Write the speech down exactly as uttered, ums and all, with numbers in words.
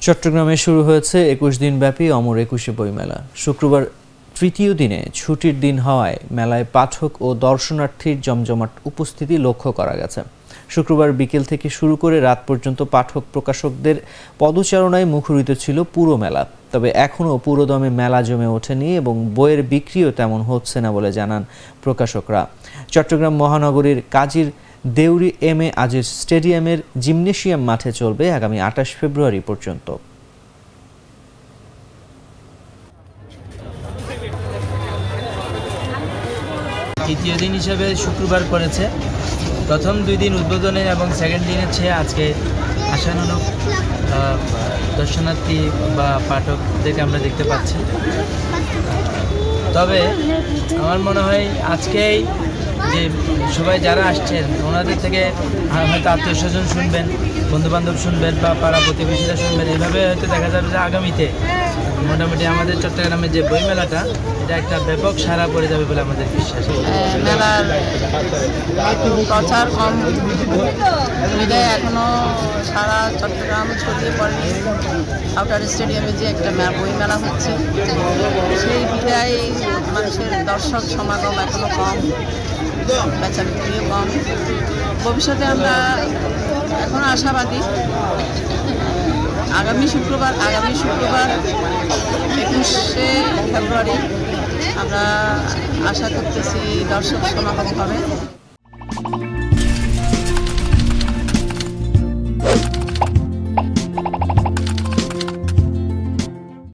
চট্টগ্রামে শুরু হয়েছে একুশ দিনব্যাপী অমর একুশে বইমেলা। শুক্রবার তৃতীয় দিনে ছুটির দিন হওয়ায় মেলায় পাঠক ও দর্শনার্থীর জমজমাট উপস্থিতি লক্ষ্য করা গেছে। শুক্রবার বিকেল থেকে শুরু করে রাত পর্যন্ত পাঠক প্রকাশকদের পদচারণায় মুখরিত ছিল পুরো মেলা। তবে এখনও পুরোদমে মেলা জমে ওঠেনি এবং বইয়ের বিক্রিও তেমন হচ্ছে না বলে জানান প্রকাশকরা। চট্টগ্রাম মহানগরীর কাজীর দেউরি এম এ আজিজ স্টেডিয়ামের জিমনেশিয়াম মাঠে চলবে আগামী আঠাশ ফেব্রুয়ারি পর্যন্ত। তৃতীয় দিন হিসেবে শুক্রবার পড়েছে। প্রথম দুই দিন উদ্বোধনের এবং সেকেন্ড দিনের চেয়ে আজকে আশানুরূপ দর্শনার্থী বা পাঠকদেরকে আমরা দেখতে পাচ্ছি। তবে আমার মনে হয় আজকেই যে সবাই যারা আসছেন ওনাদের থেকে হয়তো আত্মীয় স্বজন শুনবেন, বন্ধুবান্ধব শুনবেন বা পাড়া প্রতিবেশীরা শুনবেন। এইভাবে হয়তো দেখা যাবে যে আগামীতে মোটামুটি আমাদের চট্টগ্রামের যে বইমেলাটা এটা একটা ব্যাপক সাড়া পড়ে যাবে বলে আমাদের বিশ্বাস। মেলার প্রচার কম বিদায় এখনও সারা চট্টগ্রাম ছড়িয়ে পড়েনি। আউটার স্টেডিয়ামে যে একটা বইমেলা হচ্ছে সেই বিদায় মানুষের দর্শক সমাগম এখনও কম, বেচা বিক্রিও কম। ভবিষ্যতে আমরা এখনও আশাবাদী। আগামী শুক্রবার আগামী শুক্রবার একুশে ফেব্রুয়ারি আমরা আশা করতেছি দর্শক সমাগম হবে।